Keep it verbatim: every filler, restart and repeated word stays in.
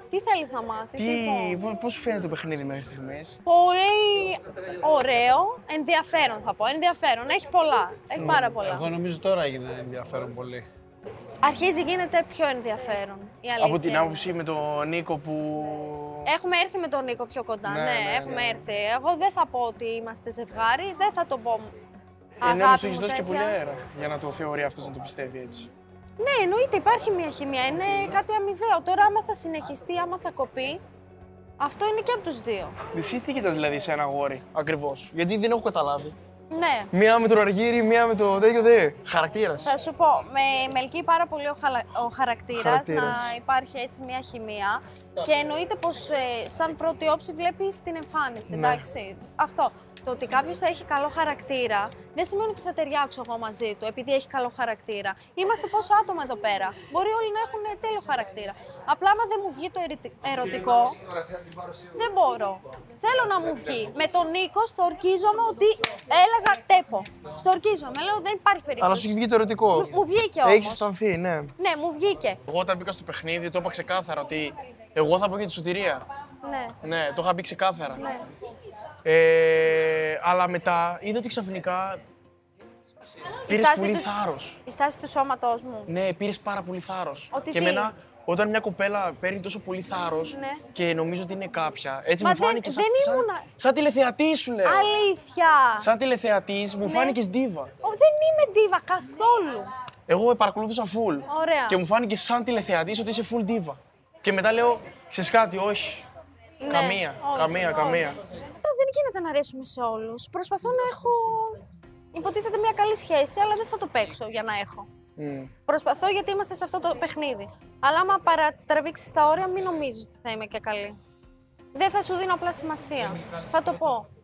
Τι θέλεις να μάθεις, Τι, λοιπόν. πώς σου φαίνεται το παιχνίδι μέχρι στιγμής? Πολύ ωραίο, ενδιαφέρον θα πω. Ενδιαφέρον, έχει πολλά. Έχει πάρα πολλά. Εγώ νομίζω τώρα έγινε ενδιαφέρον πολύ. Αρχίζει γίνεται πιο ενδιαφέρον. Η αλήθεια Από την είναι. άποψη με τον Νίκο που. Έχουμε έρθει με τον Νίκο πιο κοντά. Ναι, Ναι, ναι, έχουμε ναι. έρθει. Εγώ δεν θα πω ότι είμαστε ζευγάρι, δεν θα το πω. Ε, ναι, Αγάπη όμως του μου, έχεις δώσει και τέτοια. πολύ αέρα για να το θεωρεί αυτός να το πιστεύει έτσι. Ναι, εννοείται, υπάρχει μια χημεία. Είναι κάτι αμοιβαίο. Τώρα, άμα θα συνεχιστεί, άμα θα κοπεί, αυτό είναι και από τους δύο. Εσύ τι κοιτάς δηλαδή σε ένα αγόρι, ακριβώς? Γιατί δεν έχω καταλάβει. Ναι. Μία με τον Αργύρι, μία με το τέτοιο δε. Χαρακτήρας. Θα σου πω, με, με ελκύει πάρα πολύ ο, χαλα, ο χαρακτήρας, Χαρακτήρας. να υπάρχει έτσι μια χημεία και εννοείται πως ε, σαν πρώτη όψη βλέπεις την εμφάνιση, Ναι. εντάξει. Αυτό. Το ότι κάποιος θα έχει καλό χαρακτήρα δεν σημαίνει ότι θα ταιριάξω εγώ μαζί του επειδή έχει καλό χαρακτήρα. Είμαστε πόσα άτομα εδώ πέρα. Μπορεί όλοι να έχουν τέλειο χαρακτήρα. Απλά άμα δεν μου βγει το ερητι- ερωτικό, δεν μπορώ. Θέλω να μου βγει. Με τον Νίκο στορκίζομαι ότι έλεγα τέπο. Στορκίζομαι, λέω δεν υπάρχει περίπτωση. Αλλά σου έχει βγει το ερωτικό. Μου- μου βγήκε όμως. Έχεις αισθανθεί, ναι. Ναι, μου βγήκε. Εγώ όταν μπήκα στο παιχνίδι το είπα ξεκάθαρα ότι εγώ θα πω για τη σωτηρία. Ναι. Ναι, το είχα πει ξεκάθαρα. Ναι. Ε, αλλά μετά είδα ότι ξαφνικά πήρες στάση πολύ του- θάρρος. Η στάση του σώματός μου. Ναι, πήρες πάρα πολύ θάρρος. Ότι και τι? εμένα, όταν μια κοπέλα παίρνει τόσο πολύ θάρρος Ναι. και νομίζω ότι είναι κάποια, έτσι Μα μου δεν- φάνηκε σαν, δεν σαν, ήμουνα- σαν τηλεθεατή σου λέω. Αλήθεια. Σαν τηλεθεατής μου Ναι. φάνηκες ντίβα. Ω, δεν είμαι ντίβα καθόλου. Εγώ παρακολουθούσα full. Ωραία. Και μου φάνηκε σαν τηλεθεατής ότι είσαι full ντίβα. Και μετά λέω, ξέρεις κάτι, όχι. Ναι, Καμία, όχι, καμία, όχι. καμία. Μετά δεν γίνεται να αρέσουμε σε όλους. Προσπαθώ να έχω, υποτίθεται, μια καλή σχέση, αλλά δεν θα το παίξω για να έχω. Μμ. Προσπαθώ γιατί είμαστε σε αυτό το παιχνίδι. Αλλά άμα παρατραβήξεις τα όρια, μην νομίζεις ότι θα είμαι και καλή. Δεν θα σου δίνω απλά σημασία. Θα το πω.